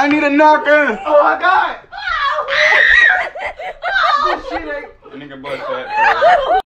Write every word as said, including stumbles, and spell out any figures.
I need a napkin. Oh, I got it. Oh. This shit ain't. Nigga butt fat.